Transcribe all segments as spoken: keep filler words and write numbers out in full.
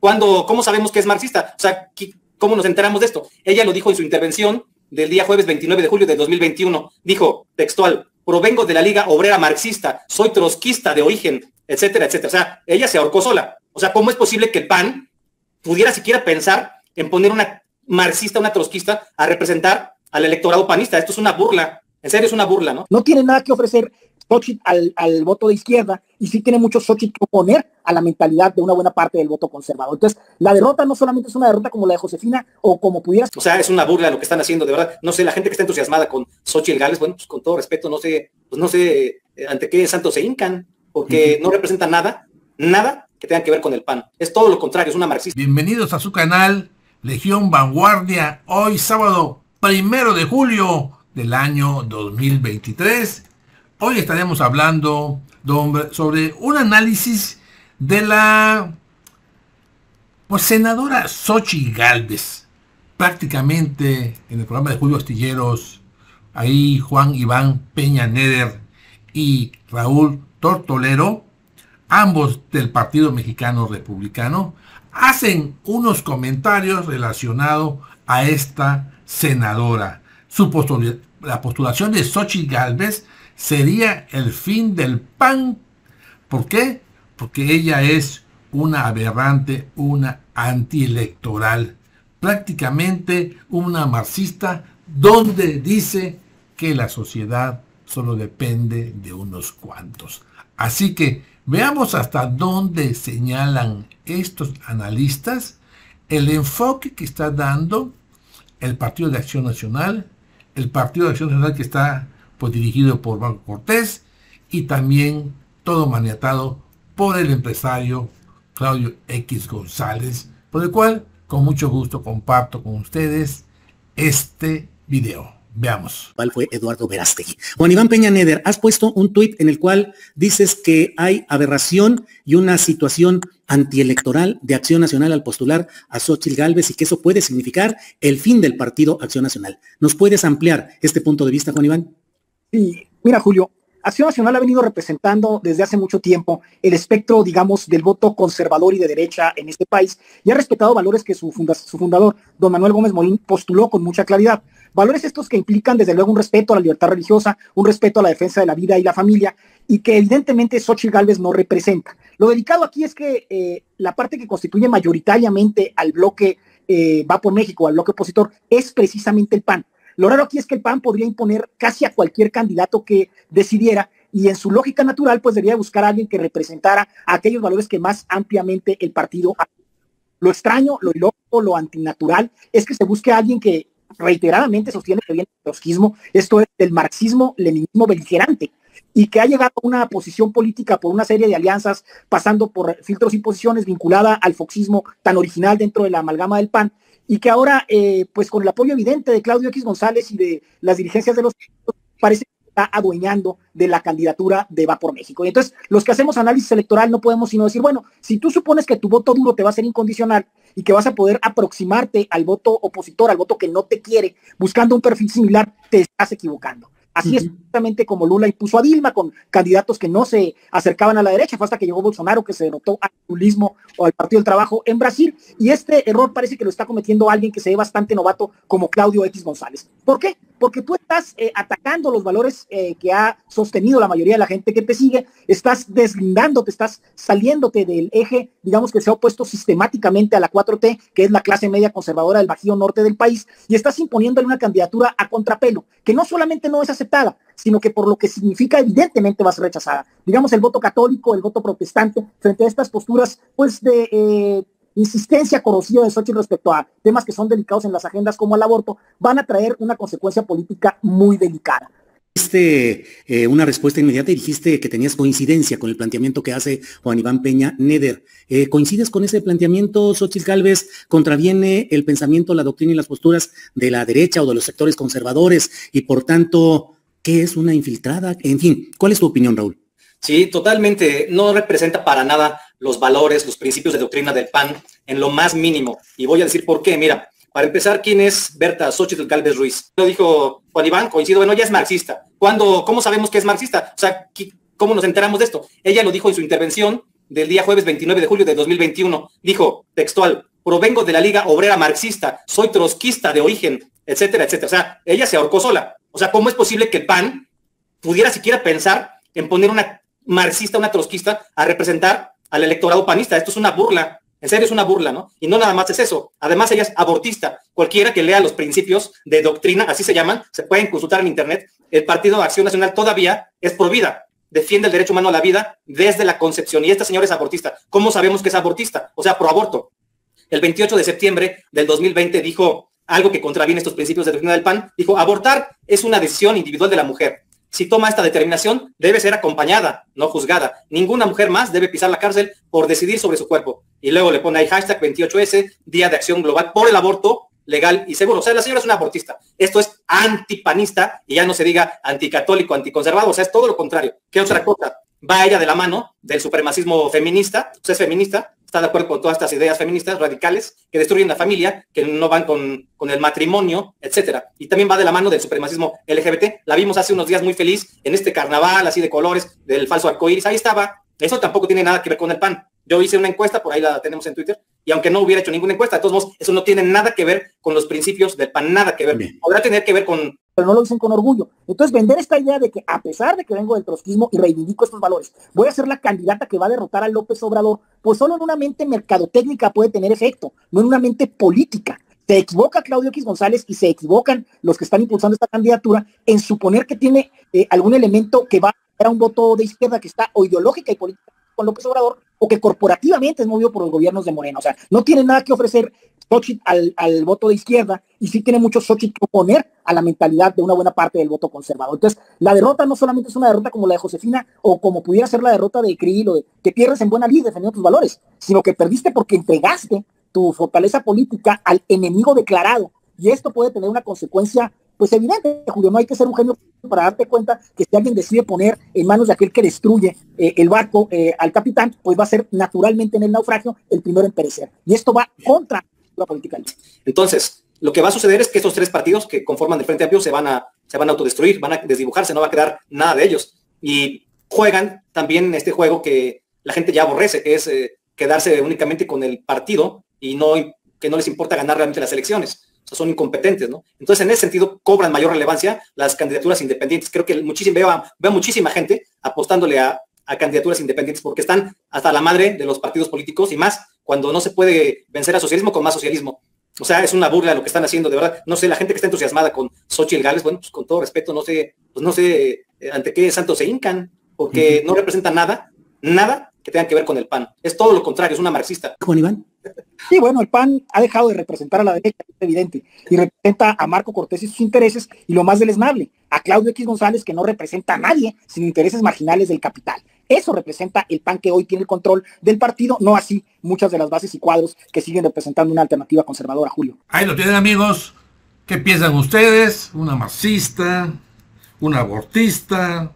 ¿Cuándo, ¿Cómo sabemos que es marxista? O sea, ¿cómo nos enteramos de esto? Ella lo dijo en su intervención del día jueves veintinueve de julio de dos mil veintiuno. Dijo, textual, provengo de la Liga Obrera Marxista, soy trotskista de origen, etcétera, etcétera. O sea, ella se ahorcó sola. O sea, ¿cómo es posible que el P A N pudiera siquiera pensar en poner una marxista, una trotskista, a representar al electorado panista? Esto es una burla. En serio, es una burla, ¿no? No tiene nada que ofrecer Xochitl al, al voto de izquierda y sí tiene mucho Xochitl que oponer a la mentalidad de una buena parte del voto conservador. Entonces, la derrota no solamente es una derrota como la de Josefina o como pudieras... O sea, es una burla lo que están haciendo, de verdad. No sé, la gente que está entusiasmada con Xochitl Gálvez, bueno, pues con todo respeto, no sé, pues no sé eh, ante qué santos se hincan, porque uh-huh. no representa nada, nada que tenga que ver con el P A N. Es todo lo contrario, es una marxista. Bienvenidos a su canal Legión Vanguardia, hoy sábado primero de julio del año dos mil veintitrés. Hoy estaremos hablando sobre un análisis de la pues, senadora Xochitl Gálvez. Prácticamente en el programa de Julio Astilleros, ahí Juan Iván Peña Neder y Raúl Tortolero, ambos del Partido Mexicano Republicano, hacen unos comentarios relacionados a esta senadora. Su postura, la postulación de Xochitl Gálvez sería el fin del P A N. ¿Por qué? Porque ella es una aberrante, una antielectoral, prácticamente una marxista, donde dice que la sociedad solo depende de unos cuantos. Así que veamos hasta dónde señalan estos analistas el enfoque que está dando el Partido de Acción Nacional, el Partido de Acción Nacional que está pues, dirigido por Marco Cortés y también todo maniatado por el empresario Claudio X González, por el cual con mucho gusto comparto con ustedes este video. Veamos. ¿Cuál fue Eduardo Verástegui? Juan Iván Peña Neder, has puesto un tuit en el cual dices que hay aberración y una situación antielectoral de Acción Nacional al postular a Xochitl Gálvez y que eso puede significar el fin del Partido Acción Nacional. ¿Nos puedes ampliar este punto de vista, Juan Iván? Sí, mira, Julio, Acción Nacional ha venido representando desde hace mucho tiempo el espectro, digamos, del voto conservador y de derecha en este país y ha respetado valores que su, funda, su fundador, don Manuel Gómez Morín, postuló con mucha claridad. Valores estos que implican, desde luego, un respeto a la libertad religiosa, un respeto a la defensa de la vida y la familia, y que evidentemente Xochitl Gálvez no representa. Lo delicado aquí es que eh, la parte que constituye mayoritariamente al bloque eh, Va por México, al bloque opositor, es precisamente el P A N. Lo raro aquí es que el P A N podría imponer casi a cualquier candidato que decidiera, y en su lógica natural, pues debería buscar a alguien que representara aquellos valores que más ampliamente el partido ha. Lo extraño, lo ilógico, lo antinatural, es que se busque a alguien que reiteradamente sostiene que viene del trotskismo, esto es del marxismo-leninismo beligerante, y que ha llegado a una posición política por una serie de alianzas, pasando por filtros y posiciones vinculada al foxismo tan original dentro de la amalgama del P A N, y que ahora, eh, pues con el apoyo evidente de Claudio X González y de las dirigencias de los parece que está adueñando de la candidatura de Va por México. Y entonces, los que hacemos análisis electoral no podemos sino decir, bueno, si tú supones que tu voto duro te va a ser incondicional y que vas a poder aproximarte al voto opositor, al voto que no te quiere, buscando un perfil similar, te estás equivocando. Así uh-huh. es justamente como Lula impuso a Dilma con candidatos que no se acercaban a la derecha, fue hasta que llegó Bolsonaro que se derrotó al lulismo o al Partido del Trabajo en Brasil, y este error parece que lo está cometiendo alguien que se ve bastante novato como Claudio X González. ¿Por qué? Porque tú estás eh, atacando los valores eh, que ha sostenido la mayoría de la gente que te sigue, estás deslindándote, estás saliéndote del eje, digamos que se ha opuesto sistemáticamente a la cuatro T, que es la clase media conservadora del Bajío Norte del país, y estás imponiéndole una candidatura a contrapelo, que no solamente no es aceptada, sino que por lo que significa evidentemente va a ser rechazada. Digamos, el voto católico, el voto protestante, frente a estas posturas pues de eh, insistencia corrosiva de Xochitl respecto a temas que son delicados en las agendas como el aborto, van a traer una consecuencia política muy delicada. Dijiste eh, una respuesta inmediata y dijiste que tenías coincidencia con el planteamiento que hace Juan Iván Peña Neder. Eh, ¿Coincides con ese planteamiento, Xochitl Gálvez? ¿Contraviene el pensamiento, la doctrina y las posturas de la derecha o de los sectores conservadores? Y por tanto, ¿qué es una infiltrada? En fin, ¿cuál es tu opinión, Raúl? Sí, totalmente. No representa para nada los valores, los principios de doctrina del P A N en lo más mínimo. Y voy a decir por qué. Mira, para empezar, ¿quién es Berta Xochitl Gálvez Ruiz? Lo dijo Juan Iván, coincido, bueno, ella es marxista. ¿Cuándo, ¿Cómo sabemos que es marxista? O sea, ¿cómo nos enteramos de esto? Ella lo dijo en su intervención del día jueves veintinueve de julio de dos mil veintiuno. Dijo, textual, provengo de la Liga Obrera Marxista, soy trotskista de origen, etcétera, etcétera. O sea, ella se ahorcó sola. O sea, ¿cómo es posible que el P A N pudiera siquiera pensar en poner una marxista, una trotskista a representar al electorado panista? Esto es una burla. En serio, es una burla, ¿no? Y no nada más es eso. Además, ella es abortista. Cualquiera que lea los principios de doctrina, así se llaman, se pueden consultar en internet. El Partido de Acción Nacional todavía es pro vida. Defiende el derecho humano a la vida desde la concepción. Y esta señora es abortista. ¿Cómo sabemos que es abortista? O sea, pro aborto. El veintiocho de septiembre del dos mil veinte dijo algo que contraviene estos principios de doctrina del P A N. Dijo, abortar es una decisión individual de la mujer. Si toma esta determinación, debe ser acompañada, no juzgada. Ninguna mujer más debe pisar la cárcel por decidir sobre su cuerpo. Y luego le pone ahí hashtag veintiocho ese, Día de Acción Global por el Aborto Legal y Seguro. O sea, la señora es una abortista. Esto es antipanista y ya no se diga anticatólico, anticonservador. O sea, es todo lo contrario. ¿Qué otra cosa? Va ella de la mano del supremacismo feminista. O sea, es feminista. Está de acuerdo con todas estas ideas feministas radicales que destruyen la familia, que no van con, con el matrimonio, etcétera. Y también va de la mano del supremacismo L G B T. La vimos hace unos días muy feliz en este carnaval así de colores, del falso arcoíris. Ahí estaba. Eso tampoco tiene nada que ver con el P A N. Yo hice una encuesta, por ahí la tenemos en Twitter, y aunque no hubiera hecho ninguna encuesta, de todos modos, eso no tiene nada que ver con los principios del P A N, nada que ver. Bien. Podrá tener que ver con... Pero no lo dicen con orgullo. Entonces, vender esta idea de que a pesar de que vengo del trotskismo y reivindico estos valores, voy a ser la candidata que va a derrotar a López Obrador, pues solo en una mente mercadotécnica puede tener efecto, no en una mente política. Se equivoca Claudio X González y se equivocan los que están impulsando esta candidatura en suponer que tiene eh, algún elemento que va a dar un voto de izquierda que está o ideológica y política con López Obrador, o que corporativamente es movido por los gobiernos de Morena. O sea, no tiene nada que ofrecer Xochitl al, al voto de izquierda, y sí tiene mucho Xochitl que oponer a la mentalidad de una buena parte del voto conservador. Entonces, la derrota no solamente es una derrota como la de Josefina, o como pudiera ser la derrota de Krill, o de que pierdes en buena lid defendiendo tus valores, sino que perdiste porque entregaste tu fortaleza política al enemigo declarado. Y esto puede tener una consecuencia, pues evidente, Julio. No hay que ser un genio para darte cuenta que si alguien decide poner en manos de aquel que destruye eh, el barco eh, al capitán, pues va a ser naturalmente en el naufragio el primero en perecer. Y esto va contra la política. Entonces, lo que va a suceder es que estos tres partidos que conforman el Frente Amplio se van a, se van a autodestruir, van a desdibujarse, no va a quedar nada de ellos. Y juegan también este juego que la gente ya aborrece, que es eh, quedarse únicamente con el partido y no, que no les importa ganar realmente las elecciones. O sea, son incompetentes, ¿no? Entonces, en ese sentido, cobran mayor relevancia las candidaturas independientes. Creo que muchísimo, veo, a, veo muchísima gente apostándole a, a candidaturas independientes porque están hasta la madre de los partidos políticos, y más cuando no se puede vencer al socialismo con más socialismo. O sea, es una burla lo que están haciendo, de verdad. No sé, la gente que está entusiasmada con Xochitl Gálvez, bueno, pues con todo respeto, no sé, pues no sé eh, ante qué santos se hincan, porque uh-huh. no representa nada, nada que tenga que ver con el P A N. Es todo lo contrario, es una marxista. Juan Iván. Sí, bueno, el P A N ha dejado de representar a la derecha, es evidente, y representa a Marco Cortés y sus intereses, y lo más deleznable, a Claudio X González, que no representa a nadie, sino intereses marginales del capital. Eso representa el P A N que hoy tiene el control del partido, no así muchas de las bases y cuadros que siguen representando una alternativa conservadora, Julio. Ahí lo tienen, amigos. ¿Qué piensan ustedes? ¿Una marxista? ¿Una abortista?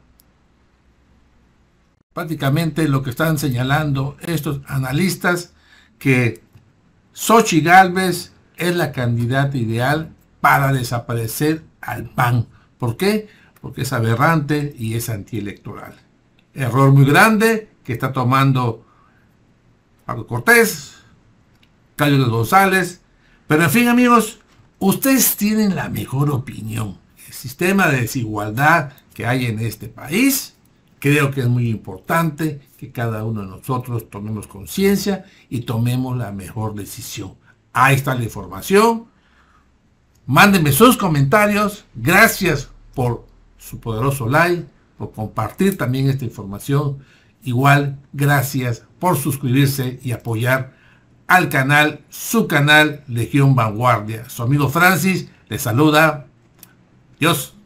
Prácticamente lo que están señalando estos analistas, que Xochitl Gálvez es la candidata ideal para desaparecer al P A N. ¿Por qué? Porque es aberrante y es antielectoral. Error muy grande que está tomando Marco Cortés, Claudio González. Pero en fin, amigos, ustedes tienen la mejor opinión. El sistema de desigualdad que hay en este país, creo que es muy importante que cada uno de nosotros tomemos conciencia y tomemos la mejor decisión. Ahí está la información. Mándenme sus comentarios. Gracias por su poderoso like, por compartir también esta información. Igual, gracias por suscribirse y apoyar al canal, su canal Legión Vanguardia. Su amigo Francis les saluda. Dios.